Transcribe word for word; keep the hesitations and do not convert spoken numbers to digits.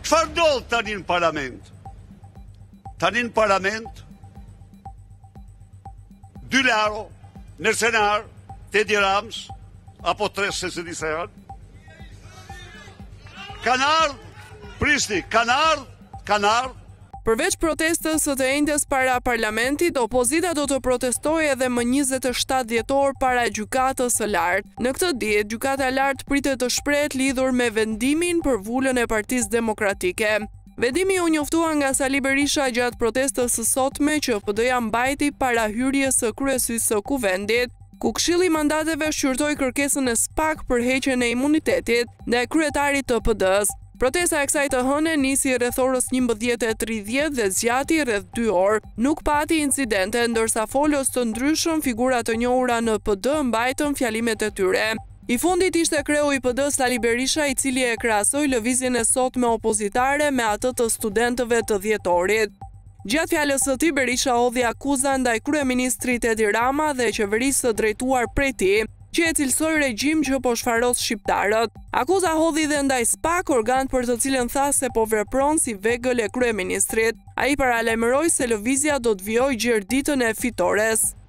Çfarë ndodh tani në parlament? Tani në parlament, dy laro, Nersenar, Tedi Rams, apo tre se se disa janë, kanë ardhë, prisni, kanë ardhë, kanë ardhë. Përveç protestës së të enjtes para parlamentit, opozita do të protestojë edhe më njëzet e shtatë dhjetor para gjykatës së lartë. Në këtë ditë, gjykata e lartë pritet të shprehet lidhur me vendimin për vulën e Partisë Demokratike. Vendimi u njoftua nga Sali Berisha gjatë protestës së sotme që P D-ja mbajti para hyrjes së kryesisë së kuvendit, ku Këshilli i Mandateve shqyrtoi kërkesën e S P A K për heqjen e imunitetit ndaj kryetarit të P D-s. Protesta e kësaj të hëne nisi rreth orës njëmbëdhjetë e tridhjetë dhe zgjati rreth dy orë. Nuk pati incidente, ndërsa folës të ndryshëm figura të njohura në P D mbajtën fjalimet e tyre. I fundit ishte kreu i P D-s Sali Berisha, i cili e krahasoi lëvizjen e sotme opozitare me atë të studentëve të dhjetorit. Gjatë fjalës së tij, Berisha hodhi akuza ndaj kryeministrit Edi Rama dhe qeverisë së drejtuar prej tij, që e cilësoi regjim që po shfaros shqiptarët. Akuza hodhi dhe ndaj S P A K, organ për të cilën tha se po vepron si vegël e kryeministrit. Ai paralajmëroi se lëvizja do të vijojë gjerë ditën e fitores.